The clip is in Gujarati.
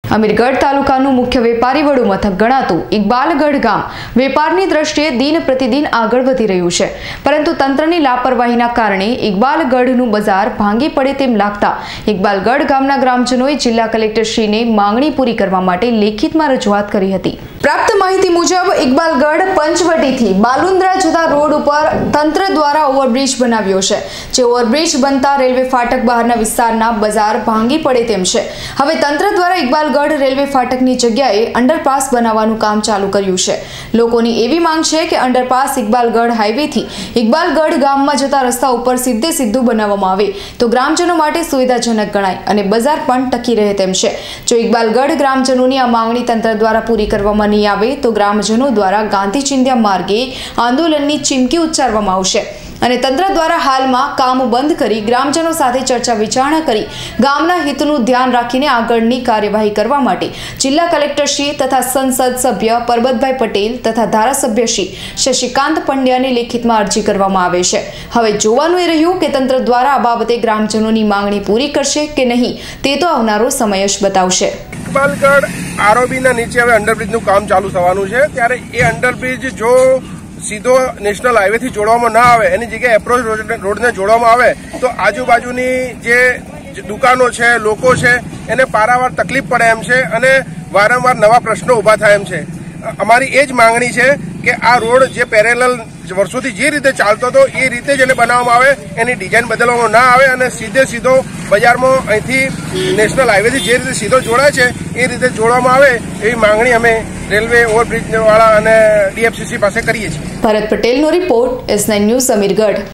અમીરગઢ તાલુકાનું મુખ્ય વેપારી વડું મથક ગણાતું ઇકબાલગઢ ગામ વેપારની દ્રષ્ટિએ દિન પ્રતિદિન આગળ વધી રહ્યું છે, પરંતુ તંત્રની લાપરવાહીના કારણે ઇકબાલગઢનું બજાર ભાંગી પડે તેમ લાગતા ઇકબાલગઢ ગામના ગ્રામજનોએ જિલ્લા કલેક્ટરશ્રીને માંગણી પૂરી કરવા માટે લેખિતમાં રજૂઆત કરી હતી। પ્રાપ્ત માહિતી મુજબ ઇકબાલગઢ પંચવટીથી બાલુંદ્રા જતા રોડ ઉપર તંત્ર દ્વારા ઓવરબ્રિજ બનાવ્યો છે, જે ઓવરબ્રિજ બનતા રેલવે ફાટક બહારના વિસ્તારના બજાર ભાંગી પડે તેમ છે। હવે તંત્ર દ્વારા ઇકબાલગઢ રેલવે ફાટકની જગ્યાએ અંડરપાસ બનાવવાનું કામ ચાલુ કર્યું છે। લોકોની એવી માંગ છે કે અંડરપાસ ઇકબાલગઢ હાઈવેથી ઇકબાલગઢ ગામમાં જતા રસ્તા ઉપર સીધે સીધું બનાવવામાં આવે તો ગ્રામજનો માટે સુવિધાજનક ગણાય અને બજાર પણ ટકી રહે તેમ છે। જો ઇકબાલગઢ ગ્રામજનોની આ માંગણી તંત્ર દ્વારા પૂરી કરવામાં નહીં આવે તો ગ્રામજનો દ્વારા ગાંધી ચિંધ્યા માર્ગે આંદોલનની ચીમકી ઉચ્ચારવામાં આવશે અને તંત્ર દ્વારા હાલમાં કામ બંધ કરી ગ્રામજનો સાથે ચર્ચા વિચારણા કરી ગામના હિતનું ધ્યાન રાખીને આગળની કાર્યવાહી કરવા માટે જિલ્લા કલેક્ટરશ્રી તથા સંસદ સભ્ય પરબતભાઈ પટેલ તથા ધારાસભ્ય શ્રી શશિકાંત પંડ્યાને લેખિતમાં અરજી કરવામાં આવે છે। હવે જોવાનું એ રહ્યું કે તંત્ર દ્વારા આ બાબતે ગ્રામજનોની માંગણી પૂરી કરશે કે નહીં, તે તો આવનારો સમય જ બતાવશે। ઇકબાલગઢ આરઓબીના નીચે હવે અંડરબ્રિજનું કામ ચાલુ થવાનું છે, ત્યારે એ અંડરબ્રિજ જો સીધો નેશનલ હાઈવેથી જોડવામાં ના આવે, એની જગ્યાએ એપ્રોચ રોડને જોડવામાં આવે તો આજુબાજુની જે દુકાનો છે, લોકો છે, એને પારાવાર તકલીફ પડે એમ છે અને વારંવાર નવા પ્રશ્નો ઊભા થાય એમ છે। અમારી એ જ માંગણી છે કે આ રોડ જે પેરેલલ વર્ષોથી જે રીતે ચાલતો હતો એ રીતે જ એને બનાવવામાં આવે, એની ડિઝાઇન બદલવામાં ના આવે અને સીધો બજારમાં અહીંથી નેશનલ હાઈવેથી જે રીતે સીધો જોડાય છે એ રીતે જોડવામાં આવે એવી માંગણી અમે રેલવે ઓવરબ્રિજ વાળા અને ડીએફસીસી પાસે કરીએ છીએ। ભારત પટેલનો રિપોર્ટ, S9 ન્યૂઝ, અમીરગઢ।